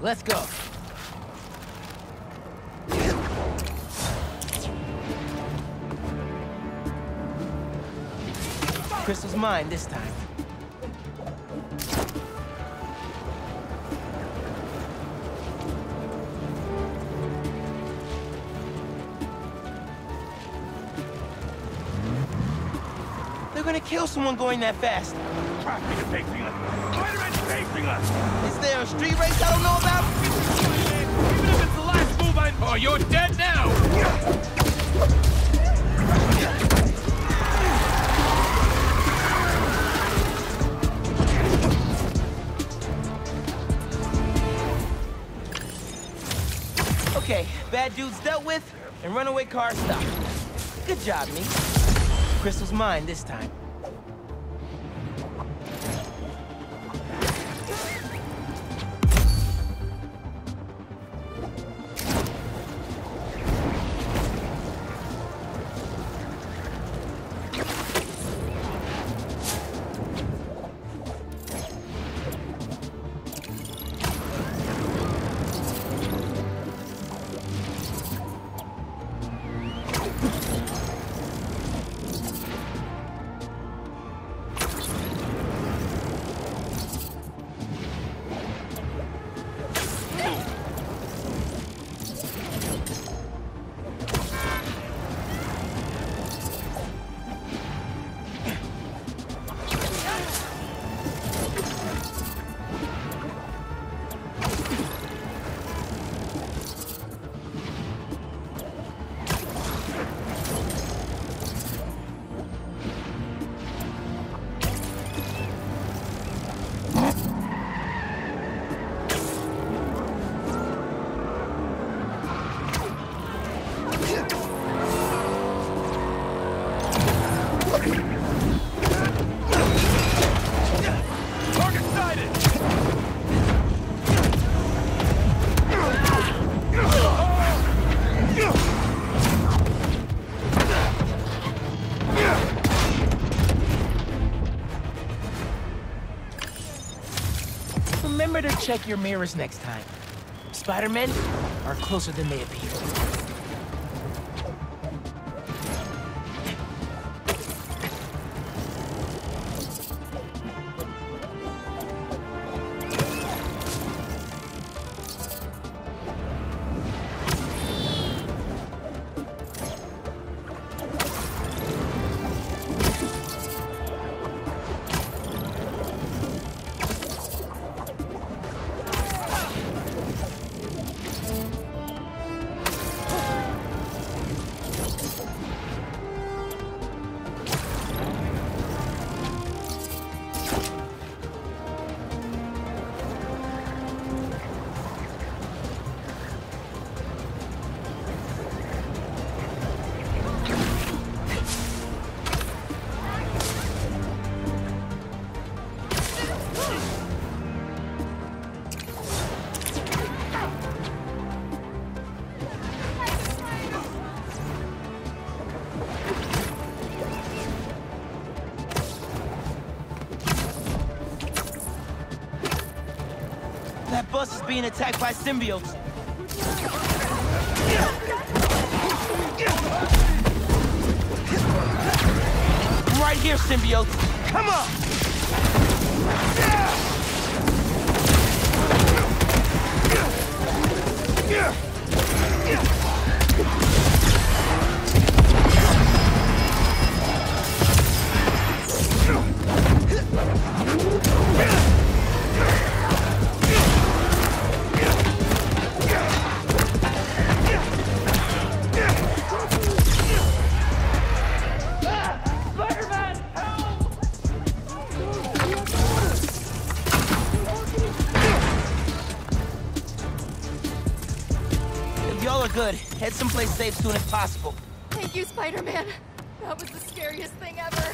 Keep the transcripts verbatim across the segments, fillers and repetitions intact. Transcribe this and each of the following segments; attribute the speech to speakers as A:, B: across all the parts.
A: Let's go. Crystal's mine this time. They're gonna kill someone going that fast.
B: Traffic is facing us. Spider-Man's facing us.
A: Is there a street race I don't know about?
B: Even if it's the last move I... Oh, you're dead now!
A: Okay, bad dudes dealt with, and runaway car stopped. Good job, me. Crystal's mine this time. Remember to check your mirrors next time. Spider-Men are closer than they appear. That bus is being attacked by symbiotes. I'm right here, symbiotes. Come on! Y'all are good. Head someplace safe soon as possible.
C: Thank you, Spider-Man. That was the scariest thing ever.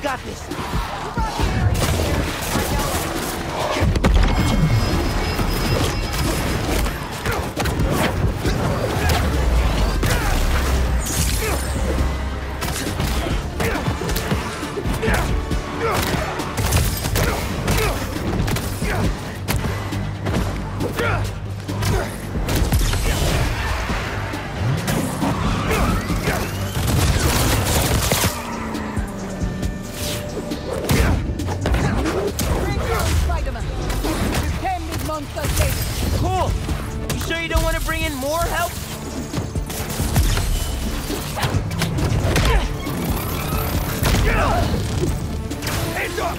A: got this. Cool. You sure you don't want to bring in more help?
B: Hands up!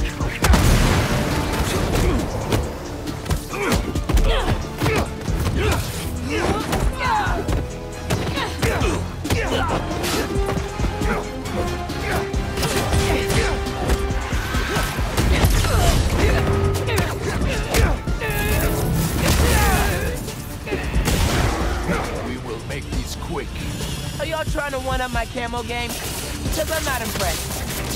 B: Quick.
A: Are y'all trying to one-up my camo game? Because I'm not impressed.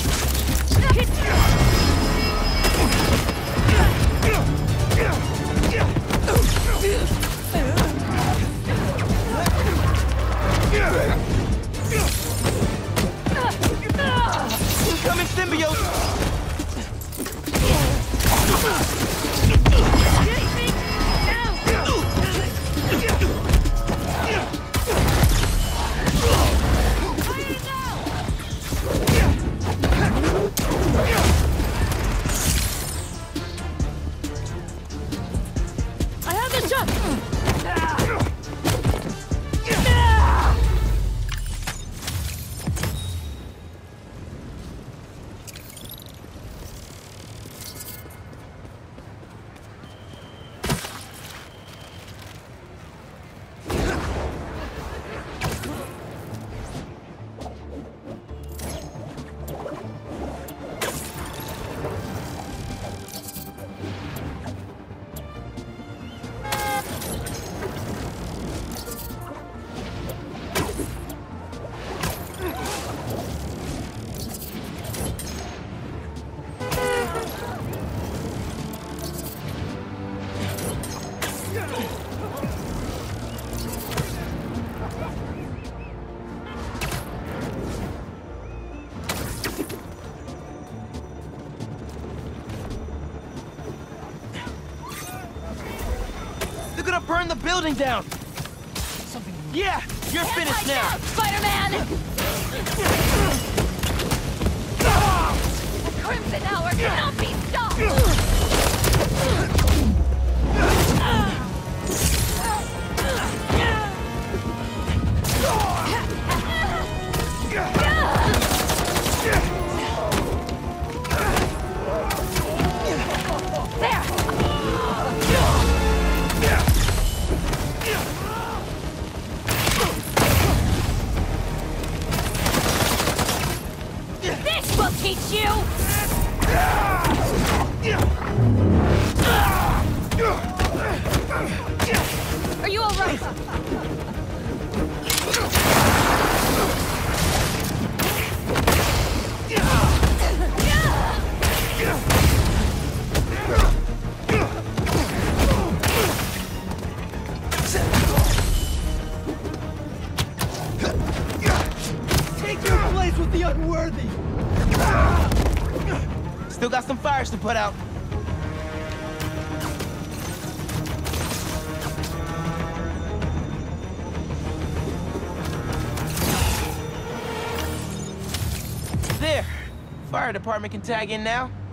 A: Incoming symbiote! Burn the building down! Something... Yeah! You're
C: Hands
A: finished
C: like
A: now!
C: that, Spider-Man! The Crimson Hour cannot be stopped! Teach you! Are you all right?
A: Take your place with the unworthy! Still got some fires to put out. There. Fire department can tag in now.